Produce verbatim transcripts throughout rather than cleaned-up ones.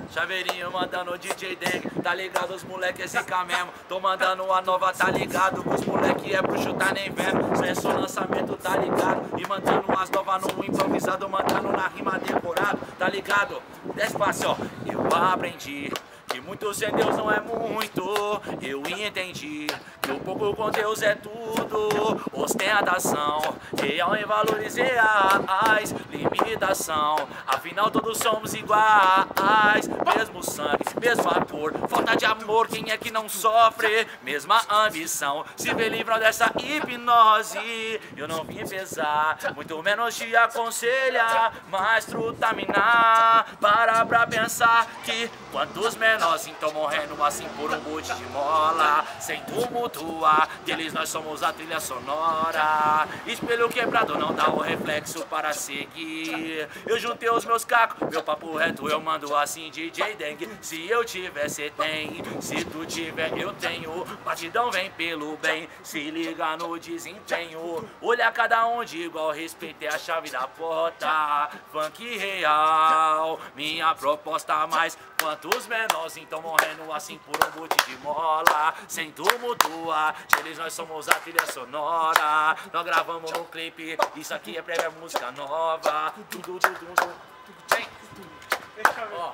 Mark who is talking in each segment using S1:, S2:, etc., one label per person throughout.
S1: Chaveirinho mandando o D J Deng, tá ligado, os moleque é zica mesmo. Tô mandando a nova, tá ligado, os moleque é bruxo, tá nem vendo. Senso lançamento, tá ligado, e mandando as novas no improvisado, mandando na rima decorado, tá ligado. Despacio, ó, eu aprendi que muito sem Deus não é muito. Eu entendi que o pouco com Deus é tudo. Ostentação, real em valores reais. Limitação, afinal todos somos iguais. Mesmo sangue, mesma cor, falta de amor, quem é que não sofre? Mesma ambição, se vê livrando dessa hipnose. Eu não vim pesar, muito menos te aconselhar, mas trutaminar. Para pra pensar que quantos menores então morrendo assim por um bote de mola, sem tumultuar, deles nós somos a trilha sonora. Espelho quebrado não dá um reflexo para seguir. Eu juntei os meus cacos, meu papo reto eu mando assim, D J Deng. Se eu tiver, cê tem, se tu tiver, eu tenho. Batidão vem pelo bem, se liga no desempenho. Olha cada um de igual, respeito é a chave da porta. Funk real, minha proposta mais. Quantos menores então morrendo assim por um bote de mola, sem tumultuar, eles nós somos a trilha sonora. Nós gravamos no clipe, isso aqui é prévia música nova. Tudo, tudo, tudo. Ó.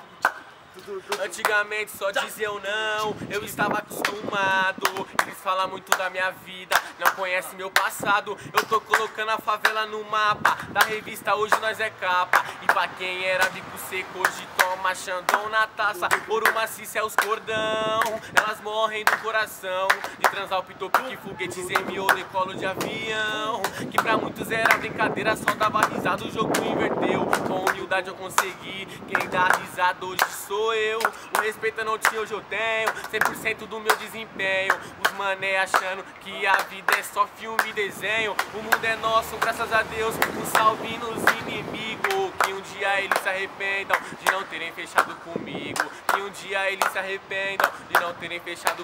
S2: Antigamente só diziam não, eu estava acostumado. Eles falam muito da minha vida, não conhecem meu passado. Eu tô colocando a favela no mapa da revista, hoje nós é capa. E pra quem era bico seco, hoje toma Xandão na taça. Ouro maciço é os cordão, elas morrem do coração de transar o pitopique, foguetes em miolo e colo de avião. Que pra muitos era brincadeira, só dava risada, o jogo inverteu. Com humildade eu consegui, quem dá risada hoje sou eu. O respeito eu não tinha, hoje eu tenho cem por cento do meu desempenho. Os mané achando que a vida é só filme e desenho. O mundo é nosso, graças a Deus. Um salve nos inimigos, que um dia eles se arrependam de não terem fechado comigo. Que um dia eles se arrependam de não terem fechado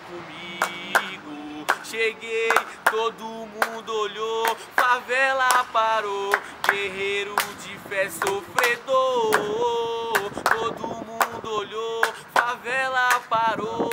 S2: comigo. Cheguei, todo mundo olhou, favela parou, guerreiro de fé sofredor. Todo mundo olhou, favela parou,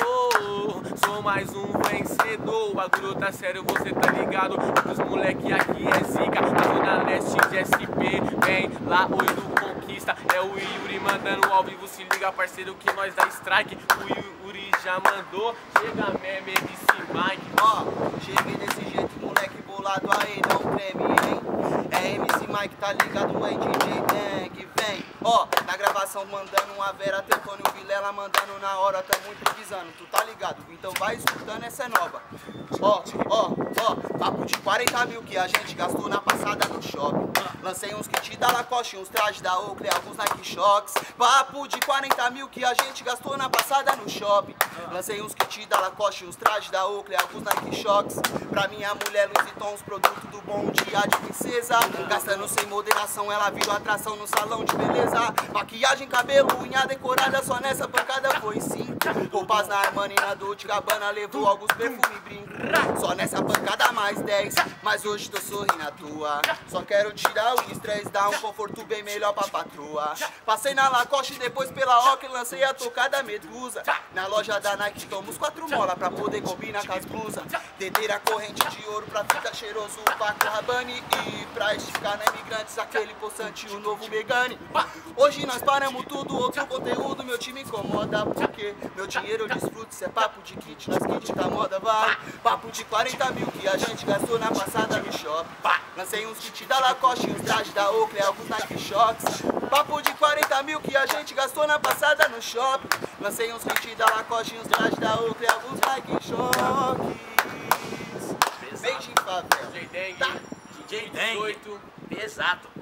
S2: sou mais um vencedor. O bagulho tá sério, você tá ligado? Os moleque aqui é zica, a zona leste de S P, vem lá, oi do Conquista. É o Yuri mandando ao vivo, se liga parceiro que nós dá strike. O Yuri já mandou, chega mesmo, M C Mike.
S3: Ó, cheguei desse jeito, moleque bolado aí, não treme, hein? É M C Mike, tá ligado, é D J Deng, vem. Ó, na gravação mandando uma Vera, Teutônio Vilela mandando na hora, tamo improvisando, tu tá ligado? Então vai escutando, essa é nova. Ó, ó, ó, papo de quarenta mil que a gente gastou na passada no shopping. Lancei uns kits da Lacoste, uns trajes da Oakley, alguns Nike Shocks. Papo de quarenta mil que a gente gastou na passada no shopping. Lancei uns kits da Lacoste, uns trajes da Oakley, alguns Nike Shocks. Pra minha mulher, Louis Vuitton, os produtos do bom dia de princesa. Gastando sem moderação, ela virou atração no salão de beleza. Maquiagem, cabelo, unha decorada, só nessa pancada foi cinco. Roupas na Armani, na Dolce Gabbana, levou alguns perfumes e brinco. Só nessa pancada mais dez, mas hoje tô sorrindo à toa. Só quero tirar o estresse, dar um conforto bem melhor pra patroa. Passei na Lacoste, depois pela Oakley, lancei a tocada Medusa. Na loja da Nike tomo os quatro mola pra poder combinar com as blusas. Dedeira corrente de ouro pra ficar cheiroso, o Paco Rabanne. E pra esticar na Imigrantes, aquele poçante, o novo Megane. Hoje nós paramos tudo, outro conteúdo, meu time incomoda. Porque meu dinheiro eu desfruto, isso é papo de kit, nós kit da moda vai. Papo de quarenta mil que a gente gastou na passada no shopping. Lancei uns kits da Lacoste, uns trajes da Oakley, alguns Nike Shocks. Papo de quarenta mil que a gente gastou na passada no shopping. Lancei uns kits da Lacoste, uns trajes da Oakley, alguns Nike Shocks. Beijo em favela.
S2: D J Deng,
S1: Tá. D J Deng,
S2: dezoito.
S1: exato.